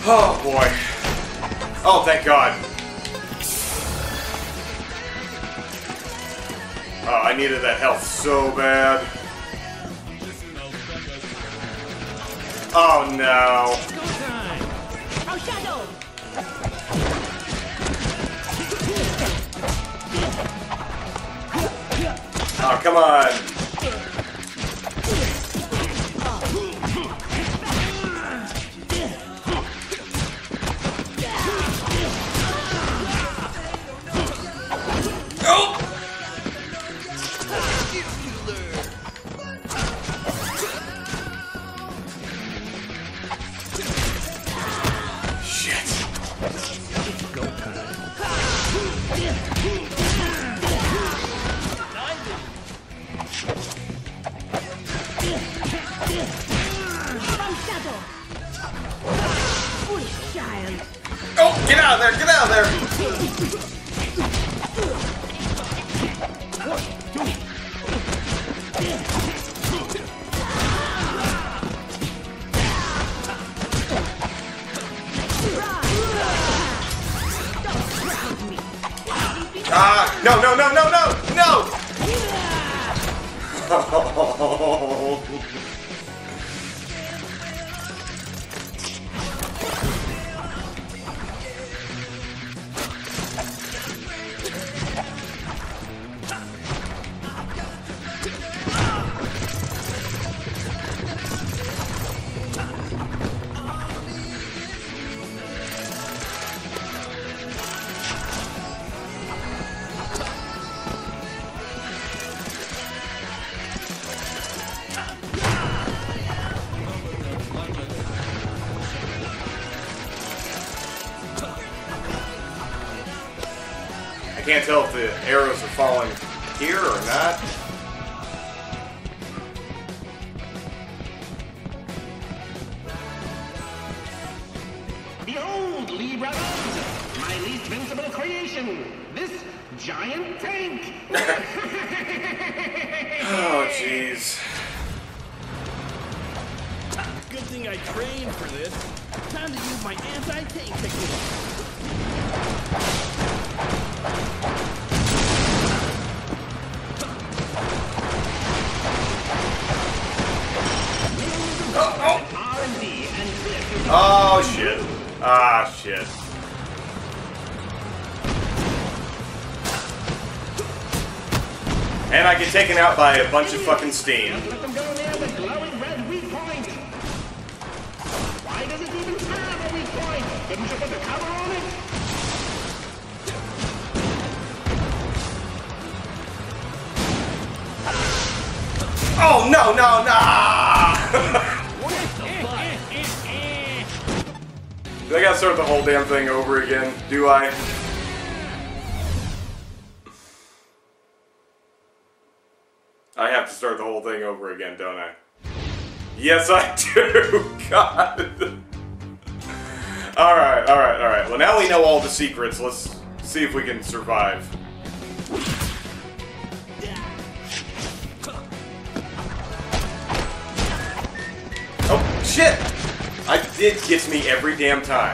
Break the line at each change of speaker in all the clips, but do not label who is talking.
Oh boy. Oh, thank God. Oh, I needed that health so bad. Oh no. Oh, come on. Oh! Shit.
Go time.
Oh, get out of there! Get out of there! Ah! No! No! No! No! No! No! I can't tell if the arrows are falling here or not.
Behold, Lee Brothers, my least invincible creation, this giant tank.
Oh, jeez.
Good thing I trained for this. Time to use my anti-tank technique.
Oh shit. Ah shit. And I get taken out by a bunch of fucking steam.
Let them go near the glowing red weak point. Why does it even have a weak point? Couldn't you put a cover on it?
Oh no no no! Do I gotta start the whole damn thing over again? Do I? I have to start the whole thing over again, don't I? Yes, I do! God! Alright, alright, alright. Well, now we know all the secrets. Let's see if we can survive. Oh, shit! It gets me every damn time.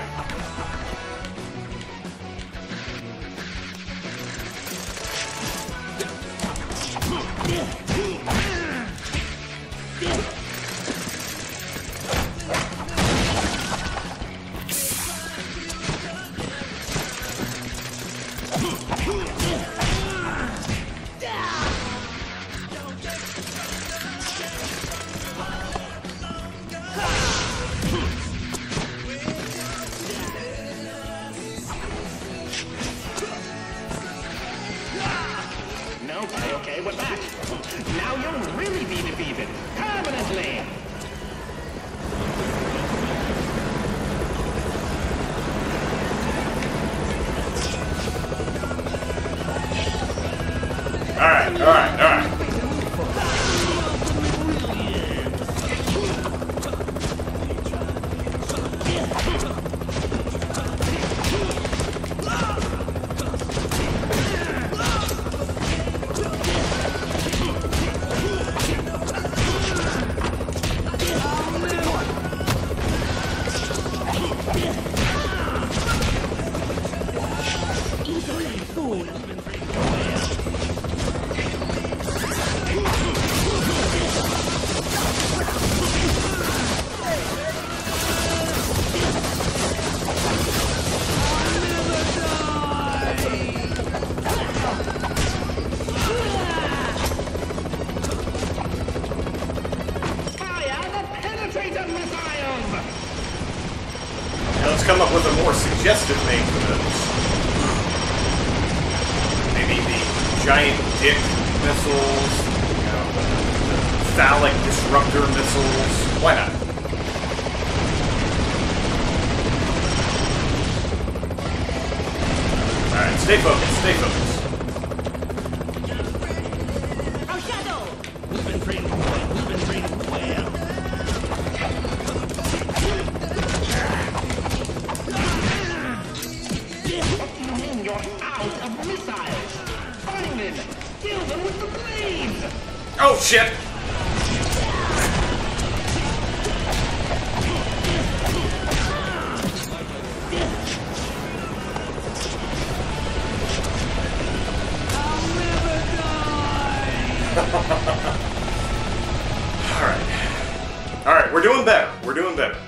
Okay, we're back. Now you'll really be defeated. Permanently.
Alright, alright, alright. come up with a more suggestive name for those. Maybe the giant dick missiles, you know, the phallic disruptor missiles. Why not? Alright, stay focused, stay focused.
Our shadow! We've been training well.
What do you mean you're out of missiles? Find them! Kill them with the blades!
Oh shit! Alright, we're doing better. We're doing better.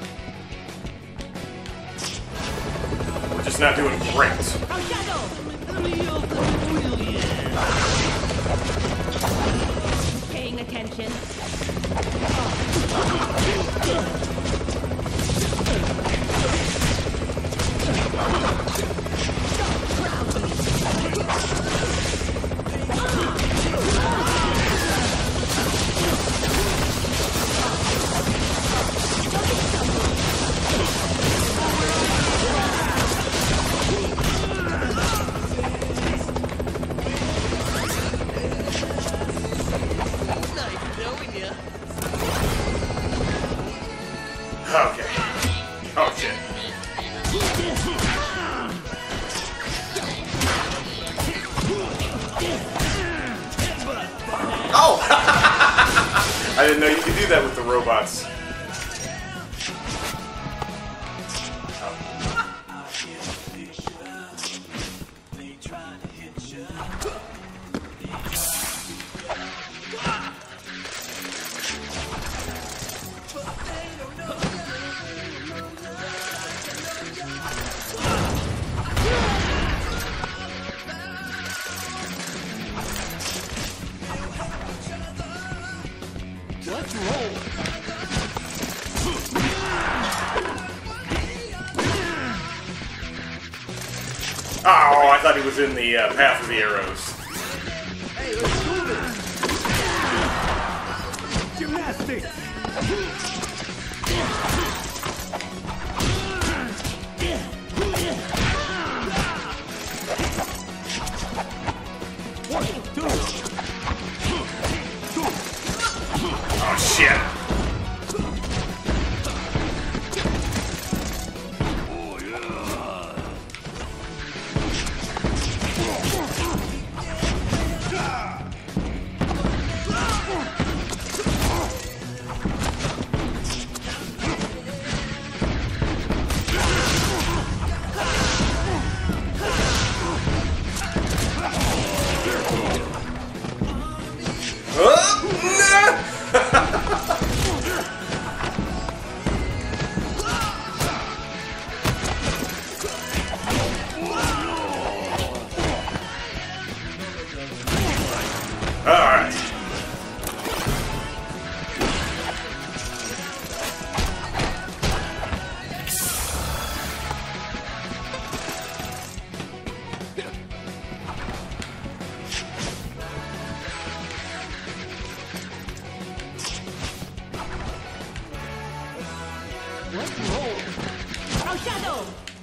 We're just not doing great.
Our shadow! Real brilliant!
Paying attention.
Okay. Oh shit. Oh! I didn't know you could do that with the robots.
Let's roll!
Oh, I thought he was in the path of the arrows.
Hey, let's do this! Gymnastics!
Oh shit. Alright.
Let's roll!
Our shadow!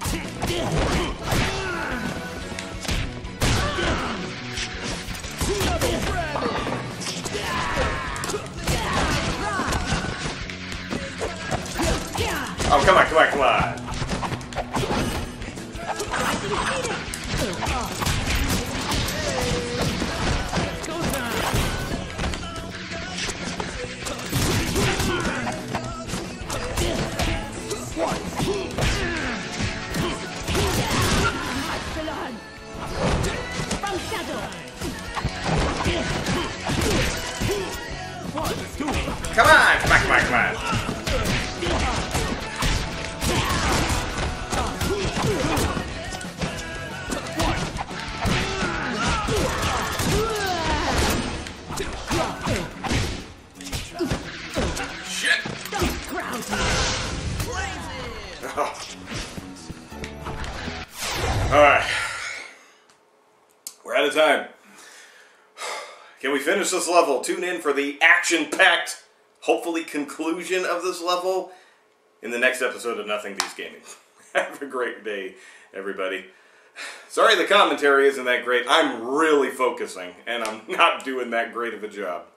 Oh, come on, come on, come on.
From shadow!
Come on, come on, come on, come on. Shit. Oh. Alright. We're out of time. Can we finish this level? Tune in for the action-packed, hopefully, conclusion of this level in the next episode of Nothing Beats Gaming. Have a great day, everybody. Sorry the commentary isn't that great. I'm really focusing, and I'm not doing that great of a job.